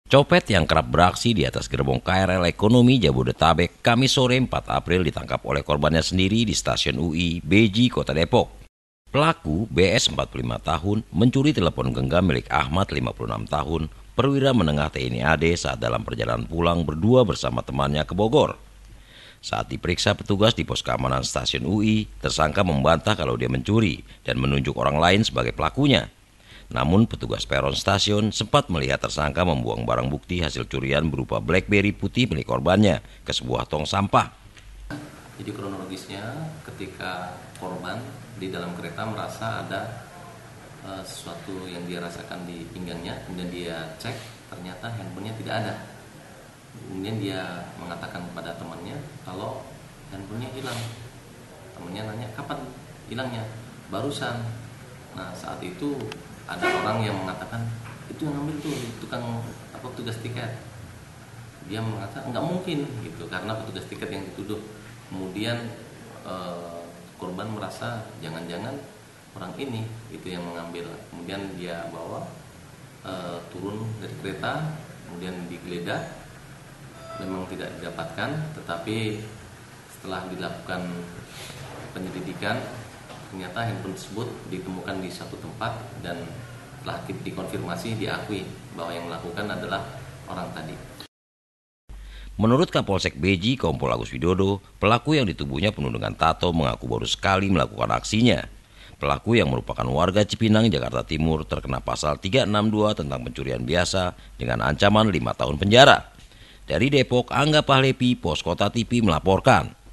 Copet yang kerap beraksi di atas gerbong KRL Ekonomi Jabodetabek Kamis sore 4 April ditangkap oleh korbannya sendiri di stasiun UI Beji, Kota Depok. Pelaku BS 45 tahun mencuri telepon genggam milik Ahmad 56 tahun, perwira menengah TNI AD saat dalam perjalanan pulang berdua bersama temannya ke Bogor. Saat diperiksa petugas di pos keamanan stasiun UI, tersangka membantah kalau dia mencuri dan menunjuk orang lain sebagai pelakunya. Namun petugas peron stasiun sempat melihat tersangka membuang barang bukti hasil curian berupa BlackBerry putih milik korbannya ke sebuah tong sampah. Jadi kronologisnya ketika korban di dalam kereta merasa ada sesuatu yang dia rasakan di pinggangnya, kemudian dia cek ternyata handphonenya tidak ada. Kemudian dia mengatakan kepada temannya kalau handphonenya hilang. Temannya nanya kapan hilangnya? Barusan. Nah saat itu ada orang yang mengatakan itu yang ngambil tuh tukang petugas tiket. Dia mengatakan nggak mungkin gitu karena petugas tiket yang dituduh. Kemudian korban merasa jangan-jangan orang ini itu yang mengambil. Kemudian dia bawa turun dari kereta, kemudian digeledah, memang tidak didapatkan. Tetapi setelah dilakukan penyelidikan, ternyata handphone tersebut ditemukan di satu tempat dan telah dikonfirmasi diakui bahwa yang melakukan adalah orang tadi. Menurut Kapolsek Beji, Kompol Agus Widodo, pelaku yang di tubuhnya penuh dengan tato mengaku baru sekali melakukan aksinya. Pelaku yang merupakan warga Cipinang, Jakarta Timur terkena pasal 362 tentang pencurian biasa dengan ancaman 5 tahun penjara. Dari Depok, Angga Pahlepi, Pos Kota TV melaporkan.